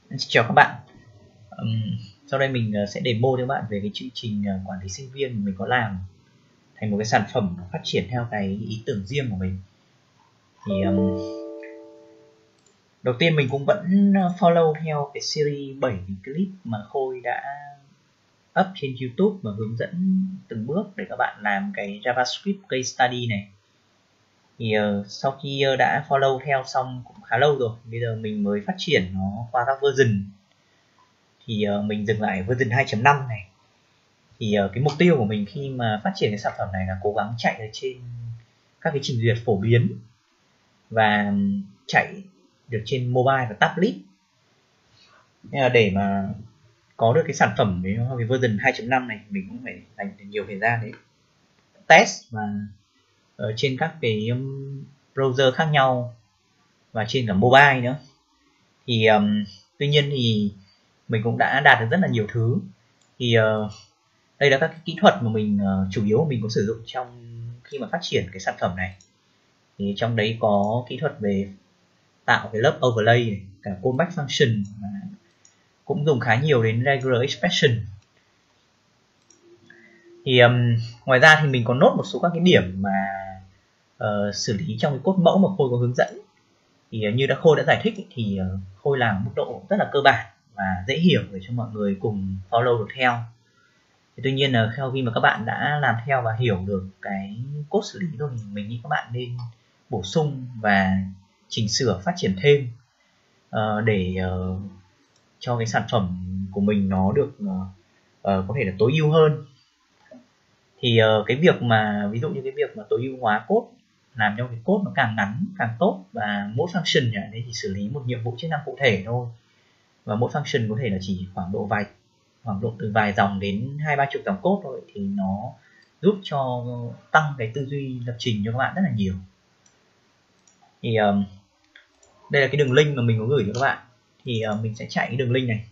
Xin chào các bạn. Sau đây mình sẽ demo cho các bạn về cái chương trình quản lý sinh viên mình có làm thành một cái sản phẩm phát triển theo cái ý tưởng riêng của mình. Thì đầu tiên mình cũng vẫn follow theo cái series 7 clip mà Khôi đã up trên YouTube và hướng dẫn từng bước để các bạn làm cái JavaScript case study này. Thì sau khi đã follow theo xong cũng khá lâu rồi, bây giờ mình mới phát triển nó qua các version. Thì mình dừng lại version 2.5 này. Thì cái mục tiêu của mình khi mà phát triển cái sản phẩm này là cố gắng chạy ở trên các cái trình duyệt phổ biến và chạy được trên mobile và tablet. Nên là để mà có được cái sản phẩm với cái version 2.5 này mình cũng phải dành nhiều thời gian để test và ở trên các cái browser khác nhau và trên cả mobile nữa. Thì tuy nhiên thì mình cũng đã đạt được rất là nhiều thứ. Thì đây là các cái kỹ thuật mà mình chủ yếu mình có sử dụng trong khi mà phát triển cái sản phẩm này. Thì trong đấy có kỹ thuật về tạo cái lớp overlay này, cả callback function, cũng dùng khá nhiều đến regular expression. Thì ngoài ra thì mình có nốt một số các cái điểm mà xử lý trong cái code mẫu mà Khôi có hướng dẫn. Thì như Khôi đã giải thích thì Khôi làm mức độ rất là cơ bản và dễ hiểu để cho mọi người cùng follow được theo. Thì tuy nhiên là khi mà các bạn đã làm theo và hiểu được cái code xử lý rồi thì mình nghĩ các bạn nên bổ sung và chỉnh sửa phát triển thêm để cho cái sản phẩm của mình nó được có thể là tối ưu hơn. Thì cái việc mà ví dụ như cái việc mà tối ưu hóa code, làm cho cái code nó càng ngắn càng tốt, và mỗi function đấy thì xử lý một nhiệm vụ chức năng cụ thể thôi, và mỗi function có thể là chỉ khoảng độ từ vài dòng đến 20-30 dòng code thôi, thì nó giúp cho tăng cái tư duy lập trình cho các bạn rất là nhiều. Thì đây là cái đường link mà mình có gửi cho các bạn. Thì mình sẽ chạy cái đường link này.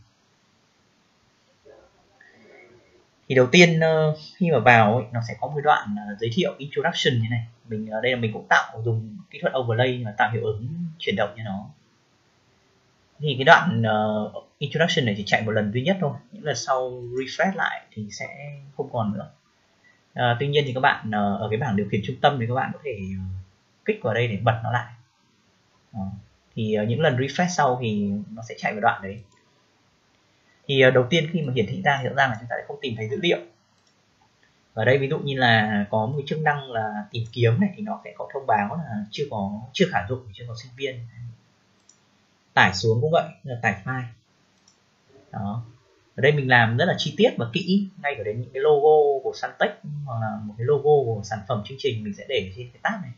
Thì đầu tiên khi mà vào ấy, nó sẽ có một đoạn giới thiệu introduction như này. Đây là mình cũng dùng kỹ thuật overlay và tạo hiệu ứng chuyển động cho nó. Thì cái đoạn introduction này chỉ chạy một lần duy nhất thôi, những lần sau refresh lại thì sẽ không còn nữa. Tuy nhiên thì các bạn ở cái bảng điều khiển trung tâm thì các bạn có thể kích vào đây để bật nó lại. Thì những lần refresh sau thì nó sẽ chạy vào đoạn đấy. Thì đầu tiên khi mà hiển thị ra thì rõ ràng là chúng ta sẽ không tìm thấy dữ liệu. Ở đây ví dụ như là có một cái chức năng là tìm kiếm này, thì nó sẽ có thông báo là chưa khả dụng, chưa có sinh viên. Tải xuống cũng vậy, là tải file. Đó. Ở đây mình làm rất là chi tiết và kỹ, ngay cả đến những cái logo của Santech hoặc là một cái logo của sản phẩm chương trình mình sẽ để trên cái tab này.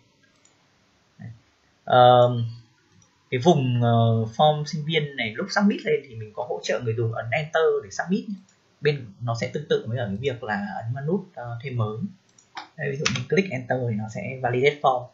Cái vùng form sinh viên này lúc submit lên thì mình có hỗ trợ người dùng ấn enter để submit. Bên nó sẽ tương tự với ở cái việc là ấn vào nút thêm mới. Đây, ví dụ mình click enter thì nó sẽ validate form.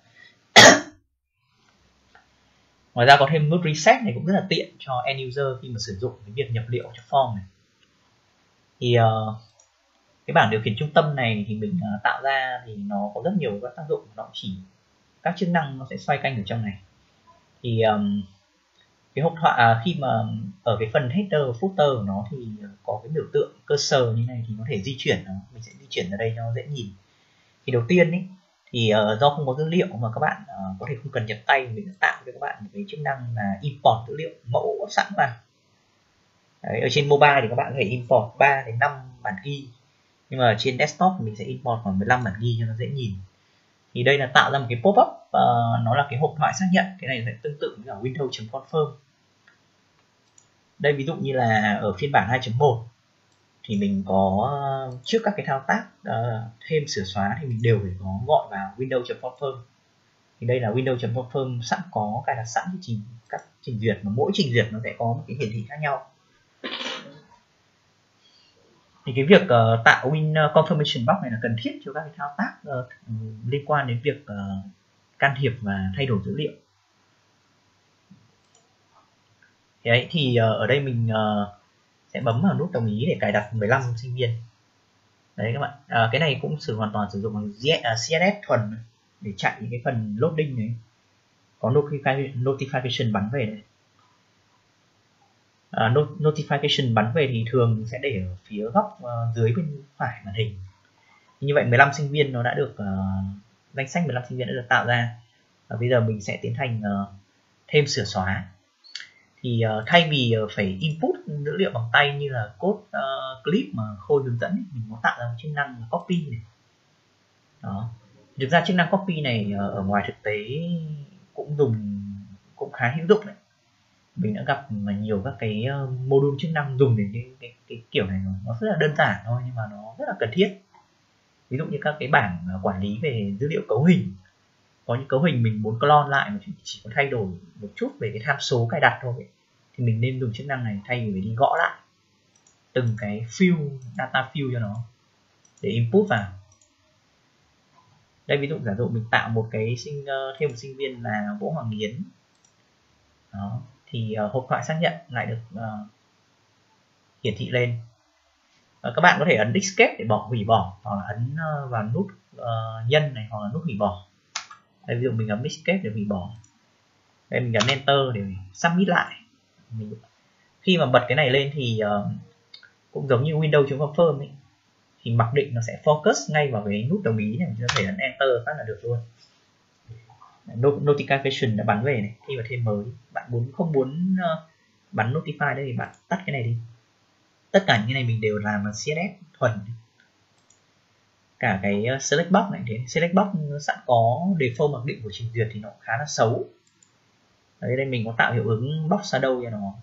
Ngoài ra có thêm nút reset này cũng rất là tiện cho end user khi mà sử dụng cái việc nhập liệu cho form này. Thì cái bảng điều khiển trung tâm này thì mình tạo ra thì nó có rất nhiều các tác dụng, nó chỉ các chức năng nó sẽ xoay quanh ở trong này. Thì cái hộp thoại khi mà ở cái phần header footer của nó thì có cái biểu tượng cursor như này thì có thể di chuyển nó, mình sẽ di chuyển ở đây cho nó dễ nhìn. Thì đầu tiên ấy thì do không có dữ liệu mà các bạn có thể không cần nhập tay, mình đã tạo cho các bạn một cái chức năng là import dữ liệu mẫu sẵn vào. Đấy, ở trên mobile thì các bạn có thể import 3 đến 5 bản ghi, nhưng mà trên desktop thì mình sẽ import khoảng 15 bản ghi cho nó dễ nhìn. Thì đây là tạo ra một cái pop-up, nó là cái hộp thoại xác nhận. Cái này sẽ tương tự với cả Windows.confirm. Đây ví dụ như là ở phiên bản 2.1 thì mình có trước các cái thao tác thêm sửa xóa thì mình đều phải có gọi vào Windows.confirm. Thì đây là Windows.confirm sẵn có cài đặt sẵn các trình duyệt, mà mỗi trình duyệt nó sẽ có một cái hiển thị khác nhau. Thì cái việc tạo Win Confirmation Box này là cần thiết cho các cái thao tác liên quan đến việc can thiệp và thay đổi dữ liệu. Đấy, thì ở đây mình sẽ bấm vào nút đồng ý để cài đặt 15 sinh viên. Đấy các bạn, cái này cũng hoàn toàn sử dụng bằng CSS thuần để chạy những cái phần loading này, có notification bắn về này. Notification bắn về thì thường sẽ để ở phía góc dưới bên phải màn hình. Như vậy 15 sinh viên nó đã được danh sách 15 sinh viên đã được tạo ra. Và bây giờ mình sẽ tiến hành thêm sửa xóa. Thì thay vì phải input dữ liệu bằng tay như là code clip mà Khôi hướng dẫn, mình có tạo ra một chức năng là copy này. Đó. Thực ra chức năng copy này ở ngoài thực tế cũng khá hữu dụng đấy. Mình đã gặp nhiều các cái module chức năng dùng để cái kiểu này rồi. Nó rất là đơn giản thôi nhưng mà nó rất là cần thiết. Ví dụ như các cái bảng quản lý về dữ liệu cấu hình, có những cấu hình mình muốn clone lại mà chỉ có thay đổi một chút về cái tham số cài đặt thôi, thì mình nên dùng chức năng này thay vì phải đi gõ lại từng cái field, data field cho nó để input vào. Đây ví dụ giả dụ mình tạo một cái thêm một sinh viên là Vũ Hoàng Yến. Đó, thì hộp thoại xác nhận lại được hiển thị lên. Các bạn có thể ấn escape để hủy bỏ, hoặc là ấn vào nút nhân này, hoặc là nút hủy bỏ. Đây ví dụ mình ấn escape để hủy bỏ. Đây mình ấn enter để submit lại. Khi mà bật cái này lên thì cũng giống như Windows.confirm ấy, thì mặc định nó sẽ focus ngay vào cái nút đồng ý này, mình có thể ấn enter phát là được luôn. Notification đã bắn về này. Khi mà thêm mới, bạn không muốn bắn notify đây thì bạn tắt cái này đi. Tất cả những cái này mình đều làm bằng CSS thuần. Cả cái select box này, thế select box sẵn có default mặc định của trình duyệt thì nó khá là xấu. Đấy, đây mình có tạo hiệu ứng box shadow cho nó.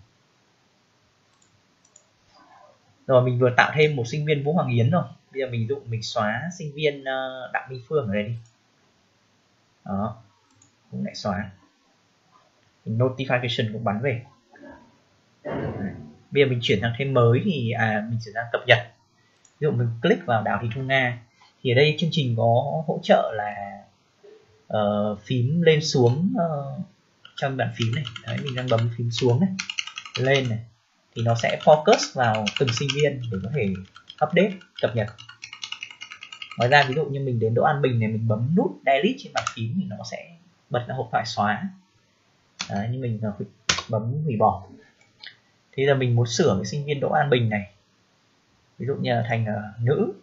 Rồi mình vừa tạo thêm một sinh viên Vũ Hoàng Yến rồi. Bây giờ mình xóa sinh viên Đặng Minh Phương ở đây đi. Đó, cũng lại xóa. Notification cũng bắn về. Đấy. Bây giờ mình chuyển sang thêm mới thì mình chuyển sang cập nhật. Ví dụ mình click vào Đào Thị Thu Nga thì ở đây chương trình có hỗ trợ là phím lên xuống trong bàn phím này. Đấy, mình đang bấm phím xuống này, lên này, thì nó sẽ focus vào từng sinh viên để có thể update, cập nhật. Ngoài ra ví dụ như mình đến Đỗ An Bình này, mình bấm nút delete trên bàn phím thì nó sẽ bật ra hộp thoại xóa. Đấy, như mình bấm hủy bỏ. Thế giờ mình muốn sửa cái sinh viên Đỗ An Bình này, ví dụ như là thành nữ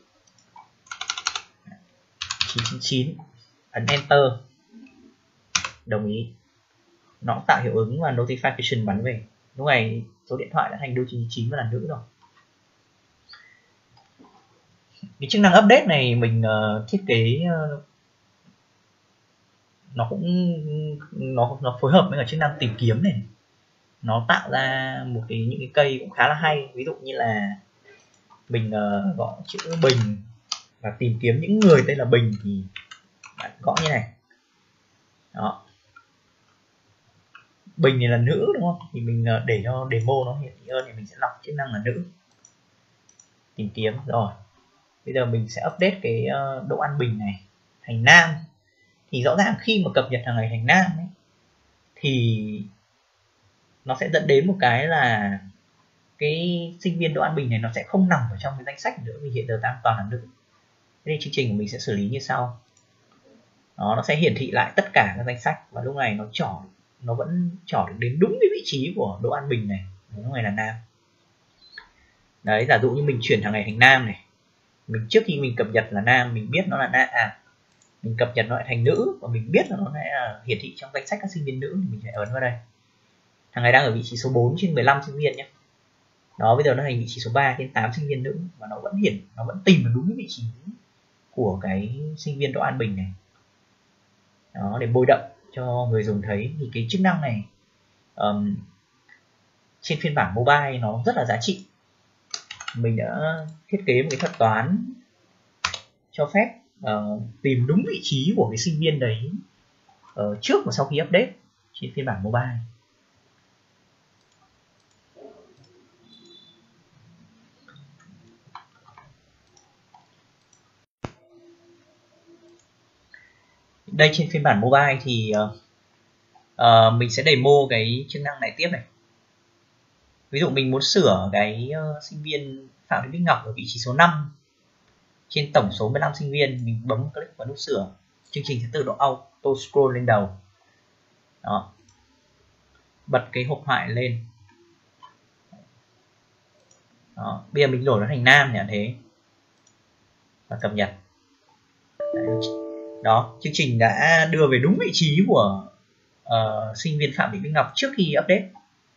999, ấn enter, đồng ý, nó tạo hiệu ứng và notification bắn về. Lúc này số điện thoại đã thành đô 999 và là nữ rồi. Cái chức năng update này mình thiết kế nó phối hợp với cả chức năng tìm kiếm này. Nó tạo ra những cái cây cũng khá là hay. Ví dụ như là mình gõ chữ Bình và tìm kiếm những người tên là Bình thì bạn gõ như này. Đó, Bình này là nữ đúng không? Thì mình để cho demo nó hiển thị hơn thì mình sẽ lọc chức năng là nữ, tìm kiếm. Rồi bây giờ mình sẽ update cái Đỗ An Bình này thành nam. Thì rõ ràng khi mà cập nhật hàng ngày thành nam ấy, thì nó sẽ dẫn đến một cái là cái sinh viên Đỗ An Bình này nó sẽ không nằm ở trong cái danh sách nữa, vì hiện giờ đang toàn là nữ. Thế thì chương trình của mình sẽ xử lý như sau. Đó, nó sẽ hiển thị lại tất cả các danh sách và lúc này nó vẫn chọn được đến đúng cái vị trí của Đỗ An Bình này, lúc này là nam. Đấy, giả dụ như mình chuyển hàng ngày thành nam này, mình trước khi mình cập nhật là nam, mình biết nó là nam, mình cập nhật nó lại thành nữ và mình biết là nó sẽ hiển thị trong danh sách các sinh viên nữ thì mình sẽ ấn vào đây. Thằng này đang ở vị trí số 4 trên 15 sinh viên nhé. Đó, bây giờ nó thành vị trí số 3 trên 8 sinh viên nữ và nó vẫn tìm được đúng cái vị trí của cái sinh viên Đỗ An Bình này. Đó, để bôi đậm cho người dùng thấy. Thì cái chức năng này trên phiên bản mobile nó rất là giá trị. Mình đã thiết kế một cái thuật toán cho phép tìm đúng vị trí của cái sinh viên đấy trước và sau khi update trên phiên bản mobile. Đây trên phiên bản mobile thì mình sẽ demo cái chức năng này tiếp này. Ví dụ mình muốn sửa cái sinh viên Phạm Thị Bích Ngọc ở vị trí số 5 trên tổng số 15 sinh viên, mình bấm click vào nút sửa, chương trình sẽ tự động auto scroll lên đầu. Đó, bật cái hộp thoại lên, Đó, bây giờ mình đổi nó thành nam nhỉ, thế và cập nhật. Đó, chương trình đã đưa về đúng vị trí của sinh viên Phạm Thị Bích Ngọc trước khi update,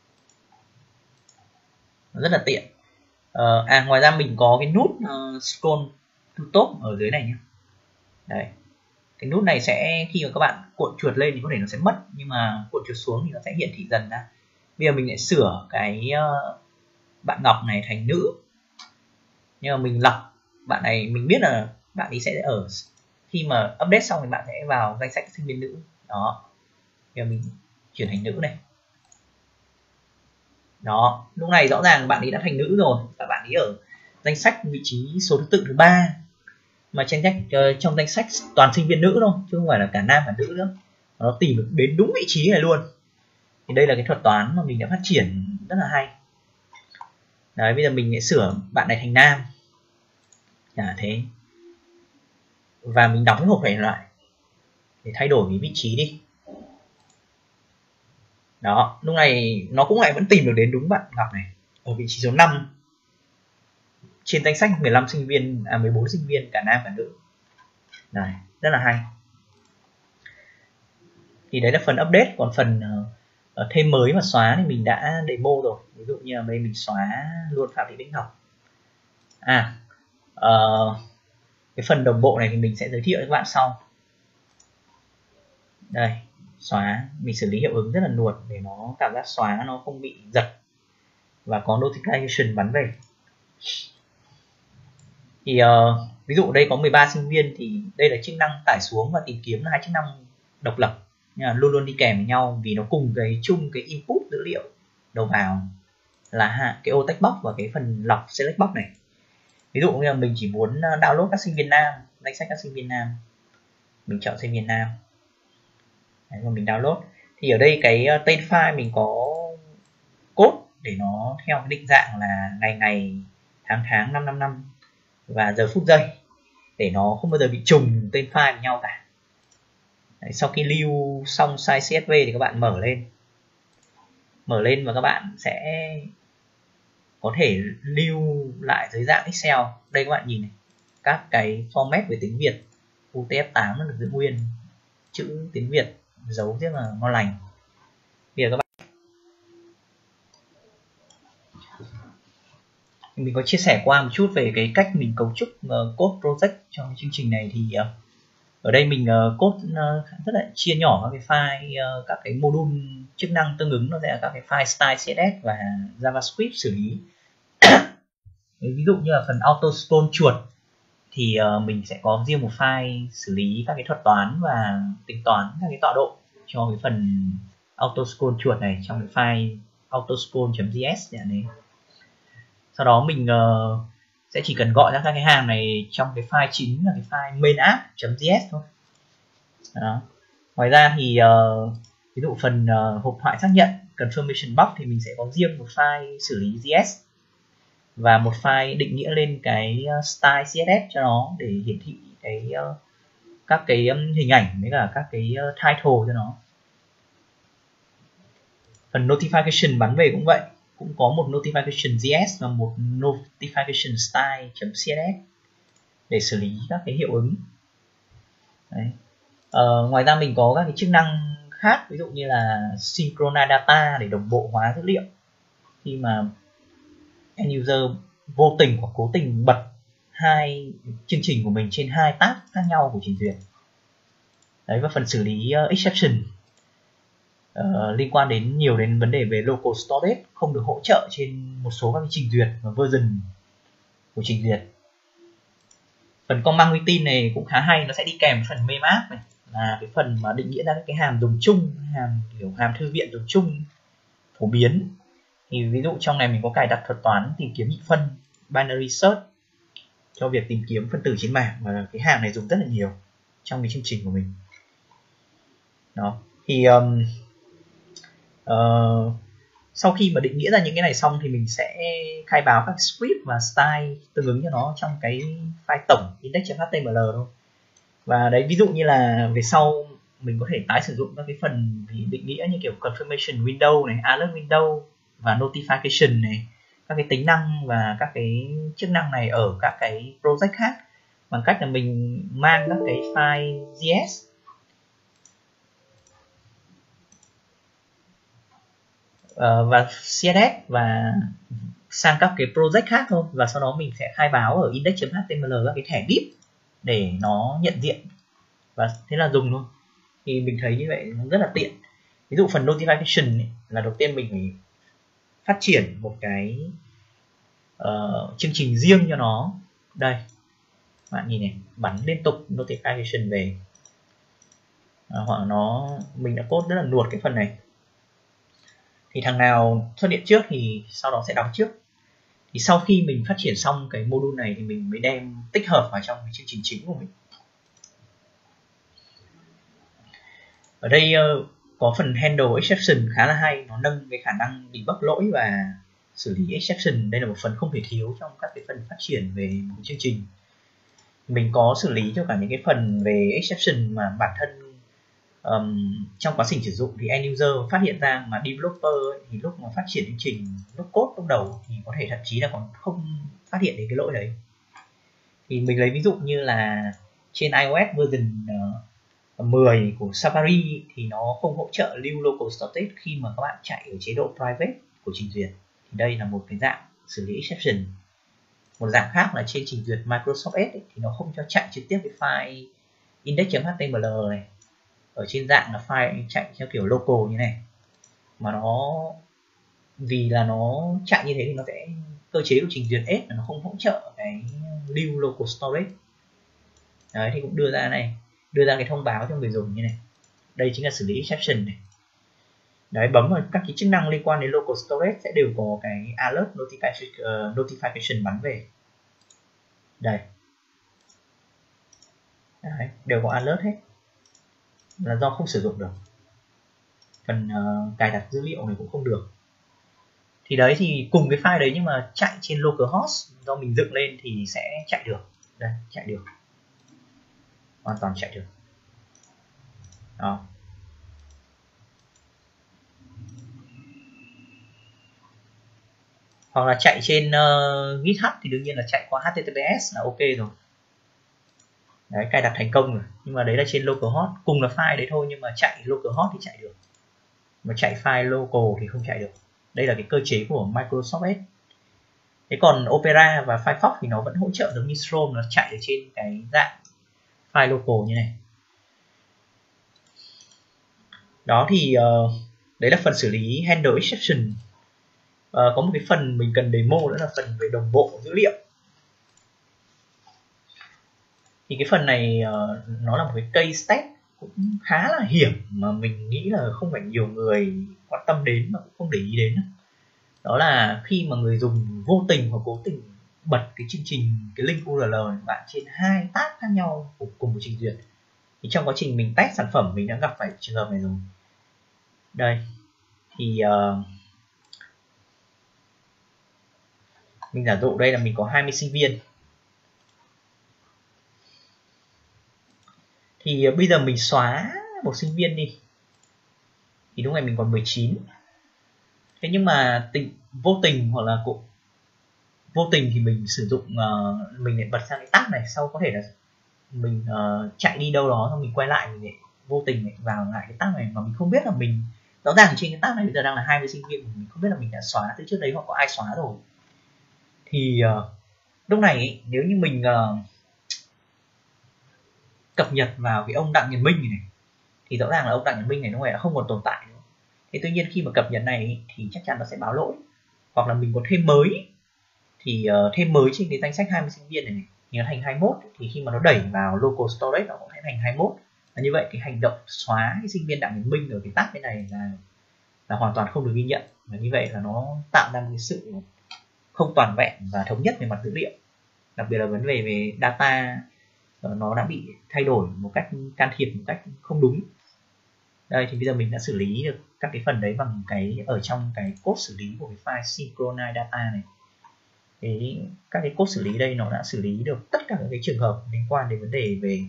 rất là tiện. Ngoài ra mình có cái nút scroll to top ở dưới này nhé. Đấy, cái nút này sẽ khi mà các bạn cuộn chuột lên thì có thể nó sẽ mất, nhưng mà cuộn chuột xuống thì nó sẽ hiển thị dần ra. Bây giờ mình lại sửa cái bạn Ngọc này thành nữ, nhưng mà mình lọc bạn này, mình biết là bạn ấy sẽ ở khi mà update xong thì bạn sẽ vào danh sách sinh viên nữ. Đó, bây giờ mình chuyển thành nữ này. Đó, lúc này rõ ràng bạn ấy đã thành nữ rồi, và bạn ấy ở danh sách vị trí số thứ 3, mà trong danh sách toàn sinh viên nữ thôi, chứ không phải là cả nam cả nữ nữa. Nó tìm được đến đúng vị trí này luôn. Thì đây là cái thuật toán mà mình đã phát triển rất là hay. Đấy, bây giờ mình sẽ sửa bạn này thành nam, thế, và mình đóng cái hộp này lại để thay đổi cái vị trí đi. Đó, lúc này nó cũng lại vẫn tìm được đến đúng bạn Ngọc này ở vị trí số 5 trên danh sách 14 sinh viên cả nam cả nữ. Này, rất là hay. Thì đấy là phần update, còn phần thêm mới và xóa thì mình đã demo rồi. Ví dụ như là đây mình xóa luôn Phạm Thị Bích Ngọc. Cái phần đồng bộ này thì mình sẽ giới thiệu với các bạn sau. Đây, xóa, mình xử lý hiệu ứng rất là nuột để nó cảm giác xóa nó không bị giật và có notification bắn về. Thì ví dụ đây có 13 sinh viên thì đây là chức năng tải xuống và tìm kiếm, là hai chức năng độc lập, nhưng mà luôn luôn đi kèm với nhau, vì nó cùng cái chung cái input dữ liệu đầu vào là cái ô text box và cái phần lọc select box này. Ví dụ như là mình chỉ muốn download các sinh viên nam, danh sách các sinh viên nam, mình chọn sinh viên nam. Đấy, và mình download. Thì ở đây cái tên file mình có code để nó theo cái định dạng là ngày, tháng, năm và giờ phút giây, để nó không bao giờ bị trùng tên file với nhau cả. Đấy, sau khi lưu xong size CSV thì các bạn mở lên và các bạn sẽ có thể lưu lại dưới dạng Excel. Đây các bạn nhìn này, các cái format về tiếng Việt UTF-8 nó được giữ nguyên, chữ tiếng Việt dấu rất là ngon lành. Bây giờ các bạn, mình có chia sẻ qua một chút về cái cách mình cấu trúc code project trong chương trình này. Thì ở đây mình code rất là chia nhỏ các cái file, các cái module chức năng tương ứng, nó sẽ là các cái file style CSS và JavaScript xử lý. Ví dụ như là phần auto scroll chuột thì mình sẽ có riêng một file xử lý các cái thuật toán và tính toán các cái tọa độ cho cái phần auto scroll chuột này trong cái file autoscroll.js này. Sau đó mình sẽ chỉ cần gọi ra các cái hàm này trong cái file chính là cái file main app.js thôi. Đó. Ngoài ra thì ví dụ phần hộp thoại xác nhận confirmation box thì mình sẽ có riêng một file xử lý JS và một file định nghĩa lên cái style CSS cho nó, để hiển thị cái các cái hình ảnh với cả các cái title cho nó. Phần notification bắn về cũng vậy, cũng có một notification JS và một notification style.css để xử lý các cái hiệu ứng. Đấy. Ngoài ra mình có các cái chức năng khác, ví dụ như là synchronize data để đồng bộ hóa dữ liệu khi mà end user vô tình hoặc cố tình bật hai chương trình của mình trên hai tab khác nhau của trình duyệt. Đấy, và phần xử lý exception liên quan đến vấn đề về local storage không được hỗ trợ trên một số các cái trình duyệt và version của trình duyệt. Phần command routine này cũng khá hay, nó sẽ đi kèm phần main app này, là cái phần mà định nghĩa ra các cái hàm dùng chung, hàm thư viện dùng chung phổ biến. Thì ví dụ trong này mình có cài đặt thuật toán tìm kiếm nhị phân binary search cho việc tìm kiếm phân tử trên bảng, và cái hàm này dùng rất là nhiều trong cái chương trình của mình. Đó, thì sau khi mà định nghĩa ra những cái này xong thì mình sẽ khai báo các script và style tương ứng cho nó trong cái file tổng index.html thôi. Và đấy, ví dụ như là về sau mình có thể tái sử dụng các cái phần định nghĩa như kiểu confirmation window này, alert window và notification này, các cái tính năng và các cái chức năng này ở các cái project khác bằng cách là mình mang các cái file JS và CSS và sang các cái project khác thôi, và sau đó mình sẽ khai báo ở index.html các cái thẻ div để nó nhận diện và thế là dùng thôi. Thì mình thấy như vậy nó rất là tiện. Ví dụ phần notification ấy, là đầu tiên mình phải phát triển một cái chương trình riêng cho nó. Đây bạn nhìn này, bắn liên tục notification về, hoặc mình đã code rất là nuột cái phần này. Thì thằng nào xuất hiện trước thì sau đó sẽ đóng trước. Thì sau khi mình phát triển xong cái module này thì mình mới đem tích hợp vào trong cái chương trình chính của mình. Ở đây có phần handle exception khá là hay, nó nâng cái khả năng debug lỗi và xử lý exception. Đây là một phần không thể thiếu trong các cái phần phát triển về một chương trình. Mình có xử lý cho cả những cái phần về exception mà bản thân trong quá trình sử dụng thì end user phát hiện ra, mà developer thì lúc mà phát triển chương trình, lúc code lúc đầu thì có thể thậm chí là còn không phát hiện đến cái lỗi đấy. Thì mình lấy ví dụ như là trên iOS version 10 của Safari thì nó không hỗ trợ lưu local storage khi mà các bạn chạy ở chế độ private của trình duyệt. Thì đây là một cái dạng xử lý exception. Một dạng khác là trên trình duyệt Microsoft Edge thì nó không cho chạy trực tiếp cái file index.html này ở trên dạng là file chạy theo kiểu local như này, mà nó vì là nó chạy như thế thì nó sẽ cơ chế của trình duyệt Edge là nó không hỗ trợ cái lưu local storage. Đấy thì cũng đưa ra cái thông báo cho người dùng như này. Đây chính là xử lý exception này. Đấy, bấm vào các cái chức năng liên quan đến local storage sẽ đều có cái alert notification bắn về. Đây. Đấy, đều có alert hết. Là do không sử dụng được. Phần cài đặt dữ liệu này cũng không được. Thì đấy, thì cùng cái file đấy nhưng mà chạy trên localhost do mình dựng lên thì sẽ chạy được. Đây, chạy được. Hoàn toàn chạy được. Đó. Hoặc là chạy trên GitHub thì đương nhiên là chạy qua HTTPS là ok rồi. Đấy, cài đặt thành công rồi. Nhưng mà đấy là trên localhost, cùng là file đấy thôi nhưng mà chạy localhost thì chạy được. Mà chạy file local thì không chạy được. Đây là cái cơ chế của Microsoft Edge. Thế còn Opera và Firefox thì nó vẫn hỗ trợ giống như Chrome, nó chạy ở trên cái dạng file local như này. Đó thì đấy là phần xử lý handle exception. Có một cái phần mình cần demo nữa là phần về đồng bộ dữ liệu. Thì cái phần này nó là một cái case test cũng khá là hiểm mà mình nghĩ là không phải nhiều người quan tâm đến mà cũng không để ý đến. Đó là khi mà người dùng vô tình hoặc cố tình bật cái chương trình, cái link URL bạn trên 2 tab khác nhau của cùng một trình duyệt, thì trong quá trình mình test sản phẩm mình đã gặp phải trường hợp này rồi. Đây thì mình giả dụ đây là mình có 20 sinh viên. Thì bây giờ mình xóa một sinh viên đi thì lúc này mình còn 19. Thế nhưng mà vô tình hoặc là vô tình thì mình sử dụng mình lại bật sang cái tab này, sau có thể là mình chạy đi đâu đó xong mình quay lại, mình lại vô tình lại vào lại cái tab này mà mình không biết là mình rõ ràng trên cái tab này bây giờ đang là 20 sinh viên, mình không biết là mình đã xóa từ trước đấy hoặc có ai xóa rồi. Thì lúc này ấy, nếu như mình cập nhật vào cái ông Đặng Nhật Minh này thì rõ ràng là ông Đặng Nhật Minh này lúc này đã không còn tồn tại nữa. Thế tuy nhiên khi mà cập nhật này thì chắc chắn nó sẽ báo lỗi, hoặc là mình có thêm mới thì thêm mới trên cái danh sách 20 sinh viên này thì nó thành 21, thì khi mà nó đẩy vào local storage nó cũng sẽ thành 21. Và như vậy cái hành động xóa cái sinh viên Đặng Nhật Minh ở cái tab bên này là hoàn toàn không được ghi nhận, và như vậy là nó tạo ra một cái sự không toàn vẹn và thống nhất về mặt dữ liệu, đặc biệt là vấn đề về data nó đã bị thay đổi một cách can thiệp một cách không đúng. Đây thì bây giờ mình đã xử lý được các cái phần đấy bằng cái ở trong cái code xử lý của cái file synchronize data này. Thì các cái code xử lý đây nó đã xử lý được tất cả các cái trường hợp liên quan đến vấn đề về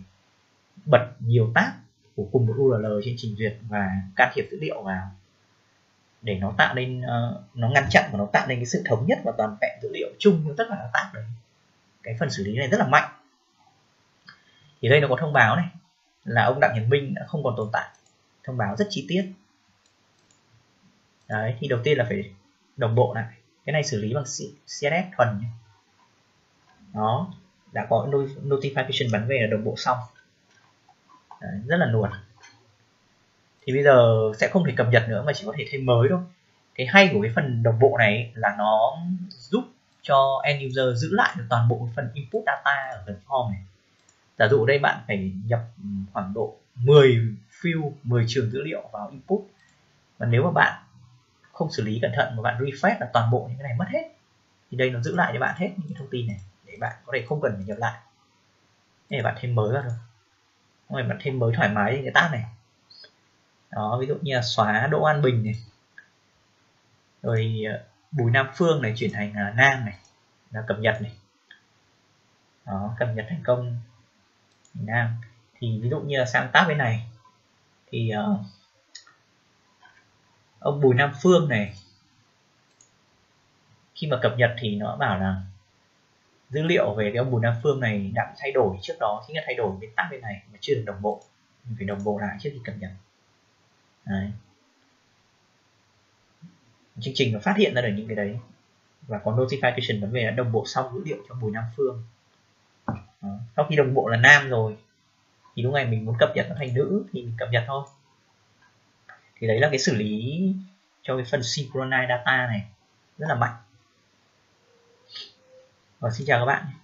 bật nhiều tab của cùng một URL trên trình duyệt và can thiệp dữ liệu vào. để nó tạo nên nó ngăn chặn và nó tạo nên cái sự thống nhất và toàn vẹn dữ liệu chung cho tất cả các tác đấy. Cái phần xử lý này rất là mạnh. Thì đây nó có thông báo này là ông Đặng Nhật Minh đã không còn tồn tại, thông báo rất chi tiết. Đấy, thì đầu tiên là phải đồng bộ lại. Cái này xử lý bằng CSS thuần nhé. Đó, đã có notification bắn về là đồng bộ xong. Đấy, rất là nuột. Thì bây giờ sẽ không thể cập nhật nữa mà chỉ có thể thêm mới thôi. Cái hay của cái phần đồng bộ này là nó giúp cho end user giữ lại được toàn bộ phần input data ở phần form này. Giả dụ đây bạn phải nhập khoảng độ 10 field, 10 trường dữ liệu vào input, và nếu mà bạn không xử lý cẩn thận mà bạn refresh là toàn bộ những cái này mất hết, thì đây nó giữ lại cho bạn hết những cái thông tin này để bạn có thể không cần phải nhập lại. Để bạn thêm mới vào thôi, rồi bạn thêm mới thoải mái cái tab này. Đó, ví dụ như là xóa Đỗ An Bình này, rồi Bùi Nam Phương này chuyển thành Nam này, là cập nhật này. Đó, cập nhật thành công Nam. Thì ví dụ như là sang tab bên này thì ông Bùi Nam Phương này, khi mà cập nhật thì nó bảo là dữ liệu về cái ông Bùi Nam Phương này đã thay đổi trước đó, chính là thay đổi bên tab bên này mà chưa được đồng bộ. Mình phải đồng bộ lại trước khi cập nhật. Đấy. Chương trình nó phát hiện ra được những cái đấy và có notification vấn đề đã đồng bộ xong dữ liệu cho Bùi Nam Phương. Đó. Sau khi đồng bộ là nam rồi thì lúc này mình muốn cập nhật nó thành nữ thì mình cập nhật thôi. Thì đấy là cái xử lý cho cái phần synchronize data này rất là mạnh. Và xin chào các bạn.